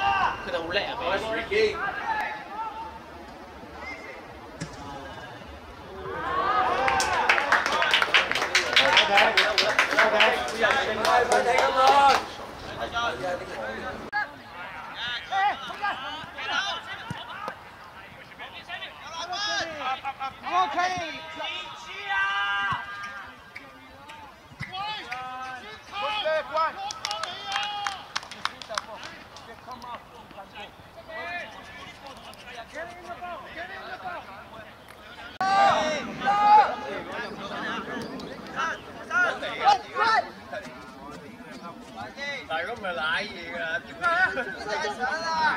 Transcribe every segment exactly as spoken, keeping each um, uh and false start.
佢哋好叻啊！俾。但係咁咪賴嘢㗎啦，點解啊？真係想啊！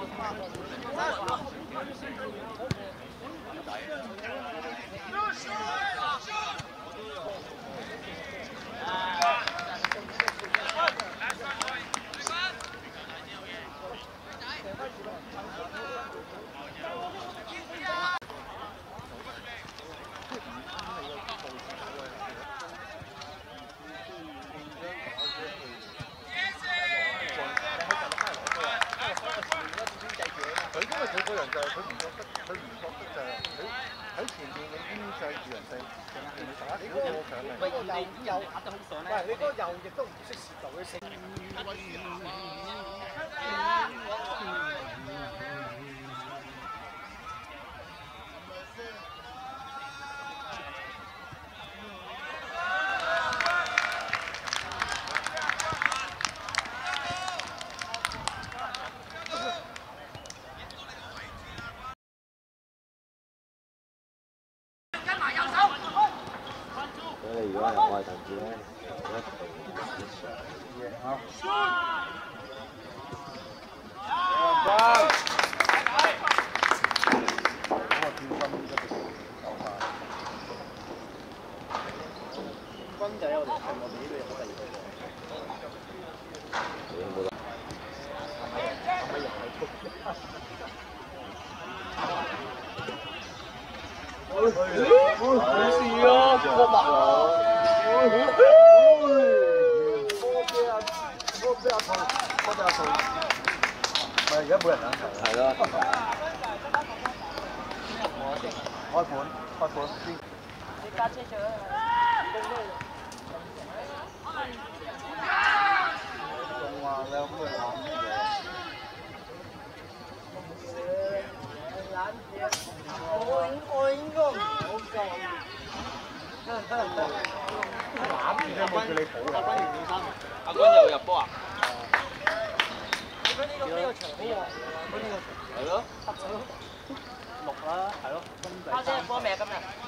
佢因為佢個人就係佢唔覺得，佢唔覺得就係佢喺前面你牽制住人哋，你打你嗰個上嚟。喂，右右打得好上咧。喂，你嗰個右翼都唔識時候嘅性。你如果係愛鄧志咧，一定好。軍仔我哋係我哋呢度有冇第二個？你有冇啦？係咪又係出？冇事啊，過埋啦。嗰個俾阿兔，嗰個俾阿兔，唔係而家冇人兩齊。係咯。開盤，開盤先。你架車上啊？仲話你有咩攬嘢？我我應該唔好夠。攬住有冇叫你補啊？阿君又入波啊？你覺得呢個呢個場好旺喎？呢個係咯，黑咗六啦，係咯。家姐入波未啊？今日？